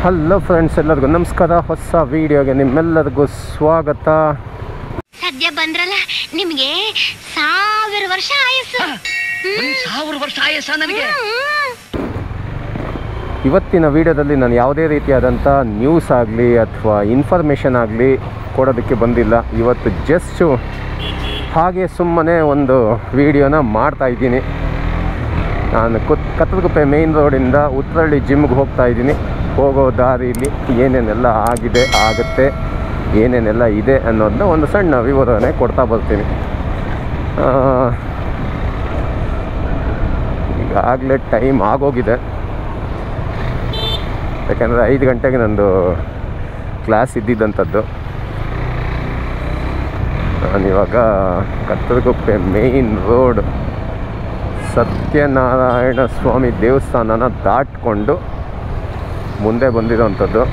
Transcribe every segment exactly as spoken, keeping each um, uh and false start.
Hello friends, ಎಲ್ಲರಿಗೂ ನಮಸ್ಕಾರ. ಹೊಸ ವಿಡಿಯೋಗೆ ನಿಮ್ಮೆಲ್ಲರಿಗೂ ಸ್ವಾಗತ. ಸದ್ಯ ಬಂದ್ರಲ್ಲ, ನಿಮಗೆ ಸಾವಿರ ವರ್ಷ ಆಯಸ್ಸು. ಸಾವಿರ ವರ್ಷ ಆಯಸ್ಸ ನನಗೆ. ಇವತ್ತಿನ ವಿಡಿಯೋದಲ್ಲಿ ನಾನು ಯಾವುದೇ ರೀತಿಯಾದಂಥ ನ್ಯೂಸ್ ಆಗಲಿ ಅಥವಾ ಇನ್ಫಾರ್ಮೇಷನ್ ಆಗಲಿ ಕೊಡೋದಕ್ಕೆ ಬಂದಿಲ್ಲ. ಇವತ್ತು ಜಸ್ಟು ಹಾಗೆ ಸುಮ್ಮನೆ ಒಂದು ವಿಡಿಯೋನ ಮಾಡ್ತಾಯಿದ್ದೀನಿ. ನಾನು ಕುತ್ ಕತ್ತಲಗುಪ್ಪೆ ಮೇಯ್ನ್ ರೋಡಿಂದ ಉತ್ತರಹಳ್ಳಿ ಜಿಮ್ಗೆ ಹೋಗ್ತಾಯಿದ್ದೀನಿ. ಹೋಗೋ ದಾರಿಯಲ್ಲಿ ಏನೇನೆಲ್ಲ ಆಗಿದೆ, ಆಗುತ್ತೆ, ಏನೇನೆಲ್ಲ ಇದೆ ಅನ್ನೋದನ್ನ ಒಂದು ಸಣ್ಣ ವಿವರಣೆ ಕೊಡ್ತಾ ಬರ್ತೀನಿ. ಈಗಾಗಲೇ ಟೈಮ್ ಆಗೋಗಿದೆ, ಯಾಕೆಂದರೆ ಐದು ಗಂಟೆಗೆ ನಂದು ಕ್ಲಾಸ್ ಇದ್ದಿದ್ದಂಥದ್ದು. ನಾನಿವಾಗ ಕತ್ತಲಗುಪ್ಪೆ ಮೇಯ್ನ್ ರೋಡ್ ಸತ್ಯನಾರಾಯಣ ಸ್ವಾಮಿ ದೇವಸ್ಥಾನನ ದಾಟಿಕೊಂಡು ಮುಂದೆ ಬಂದಿರೋವಂಥದ್ದು.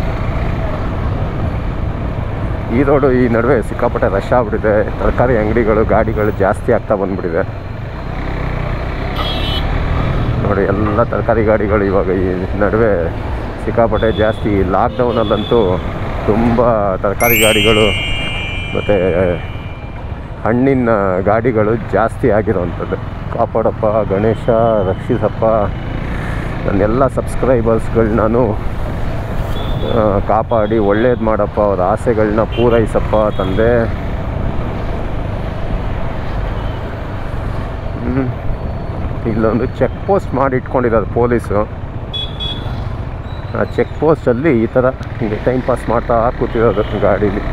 ಈ ರೋಡು ಈ ನಡುವೆ ಸಿಕ್ಕಾಪಟ್ಟೆ ರಶ್ ಆಗ್ಬಿಟ್ಟಿದೆ. ತರಕಾರಿ ಅಂಗಡಿಗಳು, ಗಾಡಿಗಳು ಜಾಸ್ತಿ ಆಗ್ತಾ ಬಂದುಬಿಟ್ಟಿದೆ ನೋಡಿ. ಎಲ್ಲ ತರಕಾರಿ ಗಾಡಿಗಳು ಇವಾಗ ಈ ನಡುವೆ ಸಿಕ್ಕಾಪಟ್ಟೆ ಜಾಸ್ತಿ. ಲಾಕ್ಡೌನಲ್ಲಂತೂ ತುಂಬ ತರಕಾರಿ ಗಾಡಿಗಳು ಮತ್ತು ಹಣ್ಣಿನ ಗಾಡಿಗಳು ಜಾಸ್ತಿ ಆಗಿರೋವಂಥದ್ದು. ಕಾಪಾಡಪ್ಪ ಗಣೇಶ, ರಕ್ಷಿಸಪ್ಪ, ನನ್ನೆಲ್ಲ ಸಬ್ಸ್ಕ್ರೈಬರ್ಸ್ಗಳು ನಾನು ಕಾಪಾಡಿ ಒಳ್ಳೇದು ಮಾಡಪ್ಪ, ಅವ್ರ ಆಸೆಗಳನ್ನ ಪೂರೈಸಪ್ಪ ತಂದೆ. ಇಲ್ಲೊಂದು ಚೆಕ್ ಪೋಸ್ಟ್ ಮಾಡಿ ಇಟ್ಕೊಂಡಿರೋದು ಪೊಲೀಸು. ಆ ಚೆಕ್ ಪೋಸ್ಟಲ್ಲಿ ಈ ಥರ ಹಿಂಗೆ ಟೈಮ್ ಪಾಸ್ ಮಾಡ್ತಾ ಕೂತಿರೋದು ಗಾಡೀಲಿ.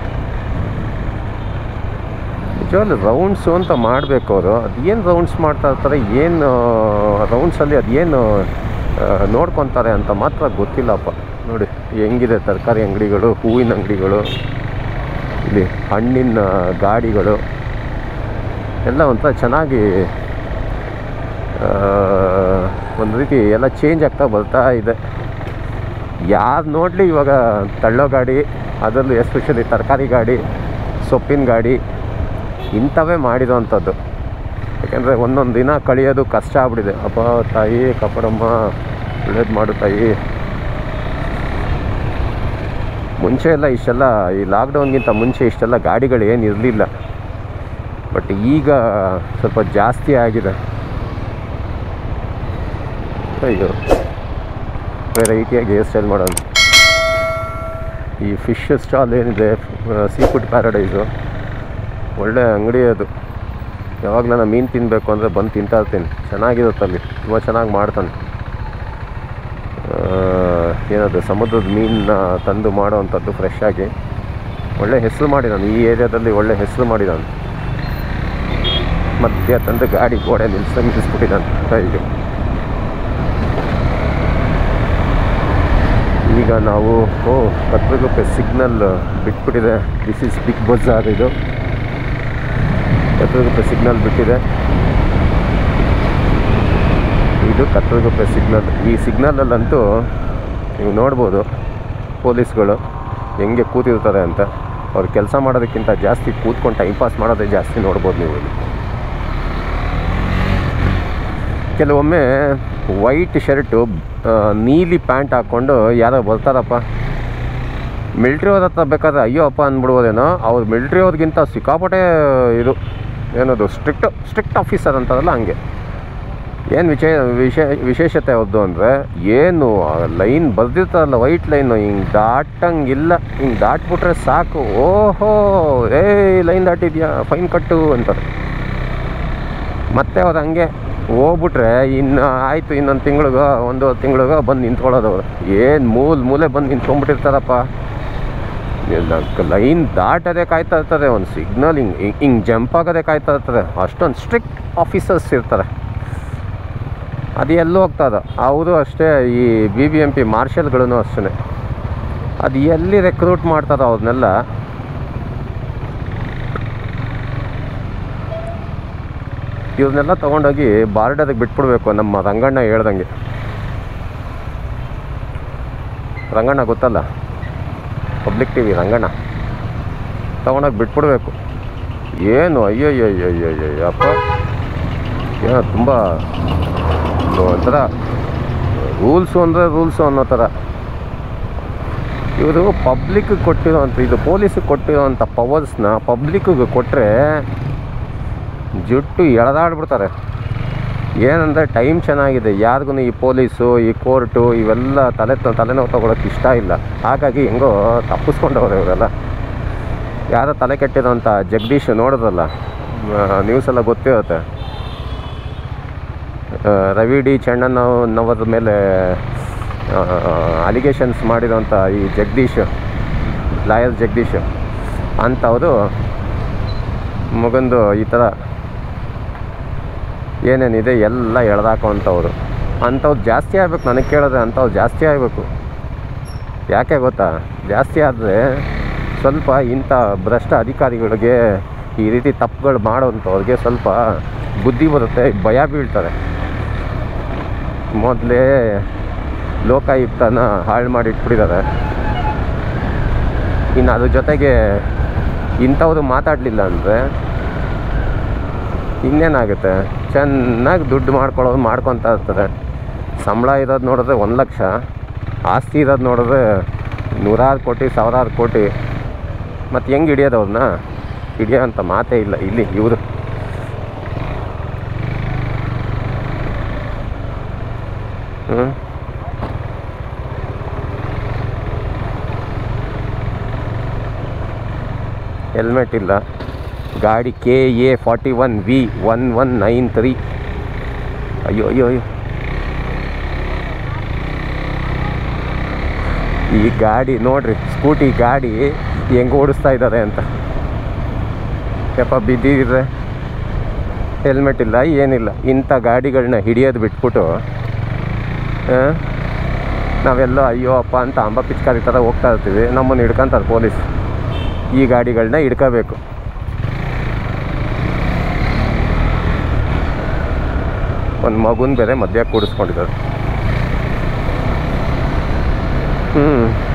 ನಿಜವಾಗ್ಲೂ ರೌಂಡ್ಸು ಅಂತ ಮಾಡಬೇಕು ಅವರು. ಅದೇನು ರೌಂಡ್ಸ್ ಮಾಡ್ತಾ ಇರ್ತಾರೆ, ಏನು ರೌಂಡ್ಸಲ್ಲಿ ಅದೇನು ನೋಡ್ಕೊತಾರೆ ಅಂತ ಮಾತ್ರ ಗೊತ್ತಿಲ್ಲಪ್ಪ. ನೋಡಿ ಹೆಂಗಿದೆ ತರಕಾರಿ ಅಂಗಡಿಗಳು, ಹೂವಿನ ಅಂಗಡಿಗಳು, ಇಲ್ಲಿ ಹಣ್ಣಿನ ಗಾಡಿಗಳು ಎಲ್ಲ ಒಂಥರ ಚೆನ್ನಾಗಿ ಒಂದು ರೀತಿ ಎಲ್ಲ ಚೇಂಜ್ ಆಗ್ತಾ ಬರ್ತಾ ಇದೆ. ಯಾರು ನೋಡಲಿ ಇವಾಗ ತಳ್ಳೋ ಗಾಡಿ, ಅದರಲ್ಲೂ ಎಸ್ಪೆಷಲಿ ತರಕಾರಿ ಗಾಡಿ, ಸೊಪ್ಪಿನ ಗಾಡಿ ಇಂಥವೇ ಮಾಡಿರೋವಂಥದ್ದು. ಯಾಕೆಂದರೆ ಒಂದೊಂದು ದಿನ ಕಳಿಯೋದು ಕಷ್ಟ ಆಗ್ಬಿಟ್ಟಿದೆ. ಅಪ್ಪ ತಾಯಿ ಕಾಪಾಡಮ್ಮ, ಒಳ್ಳೇದು ಮಾಡು ತಾಯಿ. ಮುಂಚೆ ಎಲ್ಲ ಇಷ್ಟೆಲ್ಲ, ಈ ಲಾಕ್ಡೌನ್ಗಿಂತ ಮುಂಚೆ ಇಷ್ಟೆಲ್ಲ ಗಾಡಿಗಳು ಏನು ಇರಲಿಲ್ಲ. ಬಟ್ ಈಗ ಸ್ವಲ್ಪ ಜಾಸ್ತಿ ಆಗಿದೆ. ಅಯ್ಯೋ, ವೆರೈಟಿಯಾಗಿ ಹೇರ್ ಸ್ಟೈಲ್ ಮಾಡೋದು. ಈ ಫಿಶ್ ಸ್ಟಾಲ್ ಏನಿದೆ, ಸೀ ಫುಡ್ ಪ್ಯಾರಡೈಸು, ಒಳ್ಳೆ ಅಂಗಡಿ ಅದು. ಯಾವಾಗಲೂ ನಾನು ಮೀನು ತಿನ್ನಬೇಕು ಅಂದರೆ ಬಂದು ತಿಂತಾ ಇರ್ತೀನಿ. ಚೆನ್ನಾಗಿರುತ್ತಲ್ಲಿ, ತುಂಬ ಚೆನ್ನಾಗಿ ಮಾಡ್ತಾನೆ. ಏನದು ಸಮುದ್ರದ ಮೀನನ್ನ ತಂದು ಮಾಡೋವಂಥದ್ದು ಫ್ರೆಶ್ ಆಗಿ. ಒಳ್ಳೆ ಹೆಸರು ಮಾಡಿದ್ದಾನೆ ಈ ಏರಿಯಾದಲ್ಲಿ, ಒಳ್ಳೆ ಹೆಸರು ಮಾಡಿದ್ದಾನೆ. ಮಧ್ಯ ತಂದು ಗಾಡಿ ಗೋಡೆ ನಿಲ್ಲಿಸ ನಿಲ್ಲಿಸ್ಬಿಟ್ಟಿದ್ದಾನೆ ಕೈಗೆ. ಈಗ ನಾವು ಓ ಕತ್ತಲಗುಪ್ಪೆ ಸಿಗ್ನಲ್ ಬಿಟ್ಬಿಟ್ಟಿದೆ. This is Big Bazaar. ಇದು ಕತ್ತಲಗುಪ್ಪೆ ಸಿಗ್ನಲ್ ಬಿಟ್ಟಿದೆ. ಇದು ಕತ್ತಲಗುಪ್ಪೆ ಸಿಗ್ನಲ್. ಈ ಸಿಗ್ನಲಲ್ಲಂತೂ ನೀವು ನೋಡ್ಬೋದು ಪೊಲೀಸ್ಗಳು ಹೆಂಗೆ ಕೂತಿರ್ತಾರೆ ಅಂತ. ಅವ್ರು ಕೆಲಸ ಮಾಡೋದಕ್ಕಿಂತ ಜಾಸ್ತಿ ಕೂತ್ಕೊಂಡು ಟೈಮ್ ಪಾಸ್ ಮಾಡೋದೇ ಜಾಸ್ತಿ ನೋಡ್ಬೋದು ನೀವು. ಕೆಲವೊಮ್ಮೆ ವೈಟ್ ಶರ್ಟು, ನೀಲಿ ಪ್ಯಾಂಟ್ ಹಾಕ್ಕೊಂಡು ಯಾರೋ ಬರ್ತಾರಪ್ಪ. ಮಿಲ್ಟ್ರಿ ಅವ್ರ ಹತ್ರ ಬೇಕಾದ್ರೆ ಅಯ್ಯೋ ಅಪ್ಪ ಅಂದ್ಬಿಡ್ಬೋದೇನೋ. ಅವ್ರು ಮಿಲ್ಟ್ರಿ ಅವ್ರಿಗಿಂತ ಸಿಕ್ಕಾಪಟ್ಟೆ ಇದು ಏನದು ಸ್ಟ್ರಿಕ್ಟ್ ಸ್ಟ್ರಿಕ್ಟ್ ಆಫೀಸರ್ ಅಂತಾರಲ್ಲ, ಹಂಗೆ. ಏನು ವಿಷಯ ವಿಶೇ ವಿಶೇಷತೆ ಅವ್ರದ್ದು ಅಂದರೆ, ಏನು ಲೈನ್ ಬರ್ದಿರ್ತಾರಲ್ಲ, ವೈಟ್ ಲೈನು, ಹಿಂಗೆ ದಾಟಂಗಿಲ್ಲ. ಹಿಂಗೆ ದಾಟ್ಬಿಟ್ರೆ ಸಾಕು, ಓಹೋ ಏ ಲೈನ್ ದಾಟಿದ್ಯಾ, ಫೈನ್ ಕಟ್ಟು ಅಂತಾರೆ. ಮತ್ತೆ ಅವ್ರು ಹಂಗೆ ಹೋಗ್ಬಿಟ್ರೆ ಇನ್ನು ಆಯಿತು, ಇನ್ನೊಂದು ತಿಂಗಳಿಗೋ ಒಂದೂವರೆ ತಿಂಗಳಿಗೋ ಬಂದು ನಿಂತ್ಕೊಳ್ಳೋದು ಅವರು. ಏನು ಮೂಲೆ ಮೂಲೆ ಬಂದು ನಿಂತ್ಕೊಂಡ್ಬಿಟ್ಟಿರ್ತಾರಪ್ಪ. ಲೈನ್ ದಾಟೋದೇ ಕಾಯ್ತಾ ಇರ್ತಾರೆ, ಒಂದು ಸಿಗ್ನಲ್ ಹಿಂಗೆ ಹಿಂಗೆ ಜಂಪ್ ಆಗೋದೇ ಕಾಯ್ತಾ ಇರ್ತಾರೆ. ಅಷ್ಟೊಂದು ಸ್ಟ್ರಿಕ್ಟ್ ಆಫೀಸರ್ಸ್ ಇರ್ತಾರೆ. ಅದು ಎಲ್ಲೂ ಹೋಗ್ತದೆ. ಅವರು ಅಷ್ಟೇ, ಈ ಬಿ ಬಿ ಎಂ ಪಿ ಮಾರ್ಷಲ್ಗಳೂ ಅಷ್ಟೇ. ಅದು ಎಲ್ಲಿ ರೆಕ್ರೂಟ್ ಮಾಡ್ತಾರೋ ಅವ್ರನ್ನೆಲ್ಲ. ಇವ್ರನ್ನೆಲ್ಲ ತೊಗೊಂಡೋಗಿ ಬಾರ್ಡರ್ಗೆ ಬಿಟ್ಬಿಡ್ಬೇಕು. ನಮ್ಮ ರಂಗಣ್ಣ ಹೇಳ್ದಂಗೆ. ರಂಗಣ್ಣ ಗೊತ್ತಲ್ಲ, ಪಬ್ಲಿಕ್ ಟಿ ವಿ ರಂಗಣ್ಣ. ತೊಗೊಂಡೋಗಿ ಬಿಟ್ಬಿಡ್ಬೇಕು. ಏನು ಅಯ್ಯೋ ಅಯ್ಯೋ ಅಯ್ಯೋ ಅಯ್ಯೋ ಅಪ್ಪ, ಏನೋ ತುಂಬ ಒಂಥರ ರೂಲ್ಸು ಅಂದರೆ ರೂಲ್ಸು ಅನ್ನೋ ಥರ. ಇವರು ಪಬ್ಲಿಕ್ಗೆ ಕೊಟ್ಟಿರೋಂಥ ಇದು ಪೊಲೀಸಿಗೆ ಕೊಟ್ಟಿರೋಂಥ ಪವರ್ಸ್ನ ಪಬ್ಲಿಕ್ಕಿಗೆ ಕೊಟ್ಟರೆ ಜುಟ್ಟು ಎಳೆದಾಡ್ಬಿಡ್ತಾರೆ. ಏನಂದರೆ ಟೈಮ್ ಚೆನ್ನಾಗಿದೆ, ಯಾರಿಗೂ ಈ ಪೊಲೀಸು ಈ ಕೋರ್ಟು ಇವೆಲ್ಲ ತಲೆ ತಲೆನೋವು ತೊಗೊಳಕ್ಕೆ ಇಷ್ಟ ಇಲ್ಲ. ಹಾಗಾಗಿ ಹೆಂಗೋ ತಪ್ಪಿಸ್ಕೊಂಡವ್ರೆ ಇವರೆಲ್ಲ. ಯಾರೋ ತಲೆ ಕೆಟ್ಟಿರೋಂಥ ಜಗದೀಶ್ ನೋಡೋದಲ್ಲ, ನ್ಯೂಸೆಲ್ಲ ಗೊತ್ತಿರುತ್ತೆ. ರವಿ ಡಿ ಚೆನ್ನಣ್ಣನವರ ಮೇಲೆ ಅಲಿಗೇಷನ್ಸ್ ಮಾಡಿರೋಂಥ ಈ ಜಗದೀಶ್, ಲಾಯರ್ ಜಗದೀಶ್ ಅಂಥವರು ಮಗಂದು ಈ ಥರ ಏನೇನಿದೆ ಎಲ್ಲ ಎಳೆದಾಕೋವಂಥವ್ರು. ಅಂಥವ್ರು ಜಾಸ್ತಿ ಆಗಬೇಕು. ನನಗೆ ಕೇಳಿದ್ರೆ ಅಂಥವ್ರು ಜಾಸ್ತಿ ಆಗಬೇಕು. ಯಾಕೆ ಗೊತ್ತಾ? ಜಾಸ್ತಿ ಆದರೆ ಸ್ವಲ್ಪ ಇಂಥ ಭ್ರಷ್ಟ ಅಧಿಕಾರಿಗಳಿಗೆ, ಈ ರೀತಿ ತಪ್ಪುಗಳು ಮಾಡೋವಂಥವ್ರಿಗೆ ಸ್ವಲ್ಪ ಬುದ್ಧಿ ಬರುತ್ತೆ, ಭಯ ಬೀಳ್ತಾರೆ. ಮೊದಲೇ ಲೋಕಾಯುಕ್ತನ ಹಾಳು ಮಾಡಿ ಇಟ್ಬಿಟ್ಟಿದ್ದಾರೆ. ಇನ್ನು ಅದ್ರ ಜೊತೆಗೆ ಇಂಥವ್ರು ಮಾತಾಡಲಿಲ್ಲ ಅಂದರೆ ಇನ್ನೇನಾಗುತ್ತೆ? ಚೆನ್ನಾಗಿ ದುಡ್ಡು ಮಾಡ್ಕೊಳ್ಳೋದು ಮಾಡ್ಕೊತಾ ಇರ್ತಾರೆ. ಸಂಬಳ ಇರೋದು ನೋಡಿದ್ರೆ ಒಂದು ಲಕ್ಷ, ಆಸ್ತಿ ಇರೋದು ನೋಡಿದ್ರೆ ನೂರಾರು ಕೋಟಿ ಸಾವಿರಾರು ಕೋಟಿ. ಮತ್ತು ಹೆಂಗೆ ಹಿಡಿಯೋದು ಅವ್ರನ್ನ? ಹಿಡಿಯೋ ಅಂಥ ಮಾತೇ ಇಲ್ಲ ಇಲ್ಲಿ ಇವರು. ಹ್ಞೂ ಹೆಲ್ಮೆಟ್ ಇಲ್ಲ, ಗಾಡಿ K A forty one V one one nine three. ಅಯ್ಯೋ ಅಯ್ಯೋ ಅಯ್ಯೋ ಈ ಗಾಡಿ ನೋಡ್ರಿ, ಸ್ಕೂಟಿ ಗಾಡಿ ಹೆಂಗೆ ಓಡಿಸ್ತಾ ಇದ್ದಾರೆ ಅಂತ. ಯಪ್ಪ ಬಿದ್ದಿದ್ರೆ ಹೆಲ್ಮೆಟ್ ಇಲ್ಲ, ಏನಿಲ್ಲ. ಇಂಥ ಗಾಡಿಗಳನ್ನ ಹಿಡಿಯೋದು ಬಿಟ್ಬಿಟ್ಟು ನಾವೆಲ್ಲೋ ಅಯ್ಯೋ ಅಪ್ಪ ಅಂತ ಅಂಬ ಪಿಚ್ಕಾರಿ ಥರ ಹೋಗ್ತಾ ಇರ್ತೀವಿ. ನಮ್ಮನ್ನು ಹಿಡ್ಕೊಂತಾರೆ ಪೊಲೀಸ್. ಈ ಗಾಡಿಗಳನ್ನ ಹಿಡ್ಕೋಬೇಕು. ಒಂದು ಮಗುನ ಬೇರೆ ಮಧ್ಯ ಕೂಡಿಸ್ಕೊಂಡಿದ್ದಾರೆ. ಹ್ಞೂ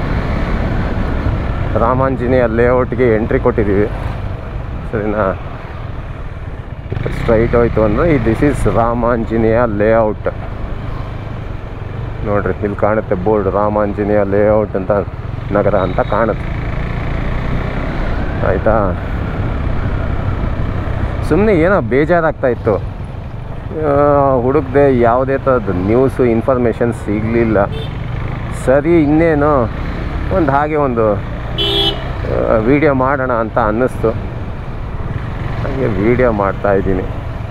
ರಾಮಾಂಜನೇಯ ಲೇಔಟ್ಗೆ ಎಂಟ್ರಿ ಕೊಟ್ಟಿದ್ದೀವಿ, ಸರಿನಾ? ಸ್ಟ್ರೈಟ್ ಹೋಯ್ತು ಅಂದರೆ ಈ ದಿಸ್ ಈಸ್ ರಾಮಾಂಜನೇಯ ಲೇಔಟ್. ನೋಡಿರಿ, ಇಲ್ಲಿ ಕಾಣುತ್ತೆ ಬೋರ್ಡ್, ರಾಮಾಂಜನೇಯ ಲೇಔಟ್ ಅಂತ ನಗರ ಅಂತ ಕಾಣುತ್ತೆ. ಆಯಿತಾ? ಸುಮ್ಮನೆ ಏನೋ ಬೇಜಾರಾಗ್ತಾಯಿತ್ತು, ಹುಡುಕ್ದೆ, ಯಾವುದೇ ಥರದ್ದು ನ್ಯೂಸು ಇನ್ಫಾರ್ಮೇಷನ್ ಸಿಗಲಿಲ್ಲ. ಸರಿ, ಇನ್ನೇನು ಒಂದು ಹಾಗೆ ಒಂದು ವಿಡಿಯೋ ಮಾಡೋಣ ಅಂತ ಅನ್ನಿಸ್ತು. ಹಾಗೆ ವಿಡಿಯೋ ಮಾಡ್ತಾಯಿದ್ದೀನಿ.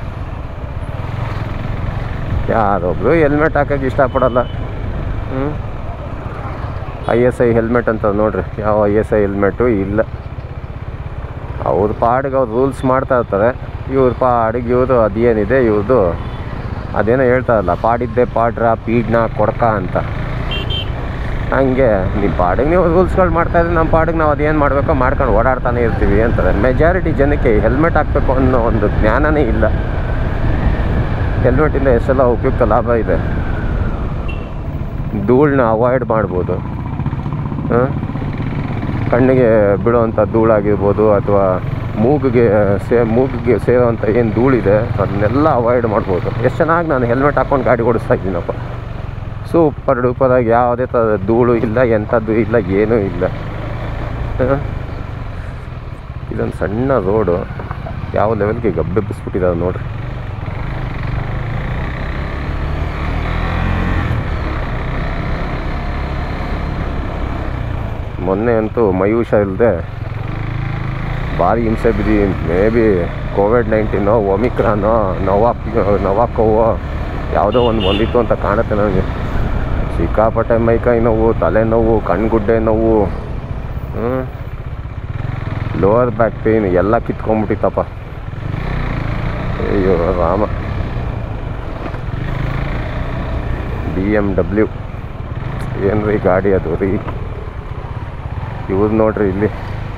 ಯಾರೊಬ್ಬರು ಹೆಲ್ಮೆಟ್ ಹಾಕೋಕ್ಕೆ ಇಷ್ಟಪಡಲ್ಲ. ಹ್ಞೂ ಐ ಎಸ್ ಐ ಹೆಲ್ಮೆಟ್ ಅಂತ ನೋಡಿರಿ, ಯಾವ ಐ ಎಸ್ ಐ ಹೆಲ್ಮೆಟು ಇಲ್ಲ. ಅವ್ರ ಪಾಡಿಗೆ ಅವ್ರು ರೂಲ್ಸ್ ಮಾಡ್ತಾ ಇರ್ತಾರೆ. ಇವ್ರ ಪಾಡಿಗೆ ಇವರು ಅದೇನಿದೆ ಇವ್ರದ್ದು ಅದೇನೋ ಹೇಳ್ತಾರಲ್ಲ, ಪಾಡಿದ್ದೆ ಪಾಡ್ರ ಪೀಡ್ನ ಕೊಡ್ಕ ಅಂತ. ಹಂಗೆ ನಿಮ್ಮ ಪಾಡಿಗೆ ನೀವು ರೂಲ್ಸ್ಗಳು ಮಾಡ್ತಾಯಿದ್ರೆ ನಮ್ಮ ಪಾಡಿಗೆ ನಾವು ಅದೇನು ಮಾಡಬೇಕೋ ಮಾಡ್ಕೊಂಡು ಓಡಾಡ್ತಾನೆ ಇರ್ತೀವಿ ಅಂತಾರೆ. ಮೆಜಾರಿಟಿ ಜನಕ್ಕೆ ಹೆಲ್ಮೆಟ್ ಹಾಕಬೇಕು ಅನ್ನೋ ಒಂದು ಜ್ಞಾನನೇ ಇಲ್ಲ. ಹೆಲ್ಮೆಟಿಂದ ಎಷ್ಟೆಲ್ಲ ಉಪಯುಕ್ತ ಲಾಭ ಇದೆ. ಧೂಳನ್ನ ಅವಾಯ್ಡ್ ಮಾಡ್ಬೋದು. ಕಣ್ಣಿಗೆ ಬೀಳೋವಂಥ ಧೂಳಾಗಿರ್ಬೋದು, ಅಥವಾ ಮೂಗಿಗೆ ಸೇ ಮೂಗಿಗೆ ಸೇರೋವಂಥ ಏನು ಧೂಳಿದೆ ಅದನ್ನೆಲ್ಲ ಅವಾಯ್ಡ್ ಮಾಡ್ಬೋದು. ಎಷ್ಟು ಚೆನ್ನಾಗಿ ನಾನು ಹೆಲ್ಮೆಟ್ ಹಾಕ್ಕೊಂಡು ಗಾಡಿ ಓಡಿಸ್ತಾ ಇದ್ದೀನಪ್ಪ. ಸೂಪರ್ ಡೂಪರಾಗಿ, ಯಾವುದೇ ಥರದ ಧೂಳು ಇಲ್ಲ, ಎಂಥದ್ದು ಇಲ್ಲ, ಏನೂ ಇಲ್ಲ. ಇದೊಂದು ಸಣ್ಣ ರೋಡು, ಯಾವ ಲೆವೆಲ್ಗೆ ಗಬ್ಬೆಬ್ಬಿಸ್ಬಿಟ್ಟಿದ್ದಾರೆ ನೋಡ್ರಿ. ಮೊನ್ನೆ ಅಂತೂ ಮಯೂಷ ಇಲ್ಲದೆ ಭಾರಿ ಹಿಂಸೆ ಬಿದ್ದು, ಮೇ ಬಿ ಕೋವಿಡ್ ನೈನ್ಟೀನೋ ಒಮಿಕ್ರಾನೋ ನವಾಕ್ ನವಾಕೋವೋ ಯಾವುದೋ ಒಂದು ಬಂದಿತ್ತು ಅಂತ ಕಾಣುತ್ತೆ ನನಗೆ. ಸಿಕ್ಕಾಪಟ್ಟೆ ಮೈಕೈ ನೋವು, ತಲೆನೋವು, ಕಣ್ಗುಡ್ಡೆ ನೋವು, ಲೋವರ್ ಬ್ಯಾಕ್ ಪೇಯ್ನ್ ಎಲ್ಲ ಕಿತ್ಕೊಂಡ್ಬಿಟ್ಟಿತ್ತಪ್ಪ. ಅಯ್ಯೋ ರಾಮ. ಬಿ ಎಮ್ ಡಬ್ಲ್ಯೂ ಏನು ರೀ ಗಾಡಿ ಅದು ರೀ. ಇವ್ರು ನೋಡ್ರಿ ಇಲ್ಲಿ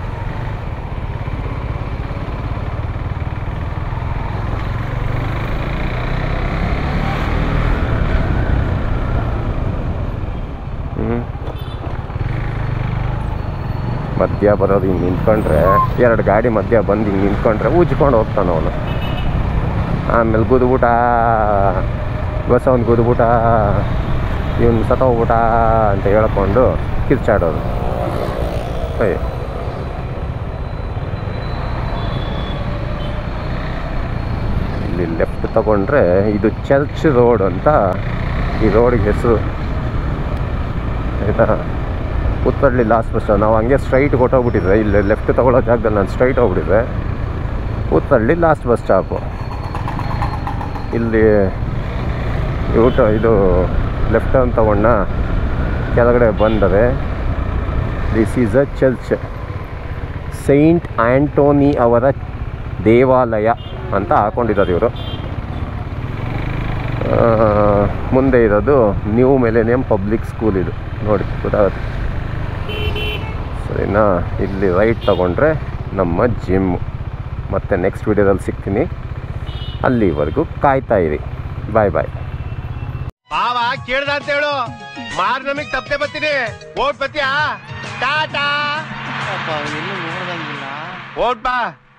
ಮಧ್ಯ ಬರೋದು ಹಿಂಗೆ ನಿಂತ್ಕೊಂಡ್ರೆ, ಎರಡು ಗಾಡಿ ಮಧ್ಯ ಬಂದು ಹಿಂಗೆ ನಿಂತ್ಕೊಂಡ್ರೆ ಉಜ್ಕೊಂಡು ಹೋಗ್ತಾನೆ ಅವನು. ಆಮೇಲೆ ಗುದ್ಬಿಟ, ಬಸ್ಸವನು ಗುದ್ಬಿಟ, ಇವನು ಸತ್ತೋಗ್ಬಿಟ ಅಂತ ಹೇಳ್ಕೊಂಡು ಕಿರ್ಚಾಡೋದು. ಅಯ್ಯ ಇಲ್ಲಿ ಲೆಫ್ಟ್ ತಗೊಂಡ್ರೆ ಇದು ಚರ್ಚ್ ರೋಡ್ ಅಂತ ಈ ರೋಡ್ಗೆ ಹೆಸರು ಆಯಿತಾ. Koothpalli last bus stop. ನಾವು ಹಂಗೆ ಸ್ಟ್ರೈಟ್ ಕೊಟ್ಟೋಗ್ಬಿಟ್ಟಿದ್ರೆ ಇಲ್ಲಿ ಲೆಫ್ಟ್ ತಗೊಳ್ಳೋ ಜಾಗದಲ್ಲಿ ನಾನು ಸ್ಟ್ರೈಟ್ ಹೋಗ್ಬಿಟ್ಟಿದ್ದೆ. Koothpalli last bus stop. ಇಲ್ಲಿ ಊಟ ಇದು ಲೆಫ್ಟ್ ಟರ್ನ್ ತಗೊಂಡ ಕೆಳಗಡೆ ಬಂದರೆ this is a church, Saint Anthony ಅವರ ದೇವಾಲಯ ಅಂತ ಹಾಕೊಂಡಿದ್ದಾರೆ ಇವರು. ಮುಂದೆ ಇರೋದು ನ್ಯೂ ಮಿಲೆನಿಯಂ ಪಬ್ಲಿಕ್ ಸ್ಕೂಲ್. ಇದು ನೋಡಿ ಗೊತ್ತಾಗುತ್ತೆ ಸರಿನಾ. ಇಲ್ಲಿ ರೈಟ್ ತಗೊಂಡ್ರೆ ನಮ್ಮ ಜಿಮ್ಮು. ಮತ್ತು ನೆಕ್ಸ್ಟ್ ವೀಡಿಯೋದಲ್ಲಿ ಸಿಗ್ತೀನಿ. ಅಲ್ಲಿವರೆಗೂ ಕಾಯ್ತಾ ಇರಿ. ಬಾಯ್ ಬಾಯ್. ಬಾವ ಕೇಳ್ದ ಅಂತ ಹೇಳು, ಮಾರ್ ನಮಗ್ ತಪ್ಪದೆ ಬರ್ತೀನಿ. ಓಟ್ ಬತ್ತೀಯಾ? ಟಾಟಾ. ಎಲ್ಲೂ ನೋಡ್ದಂಗಿಲ್ಲ. ಓಟ್ ಬಾ.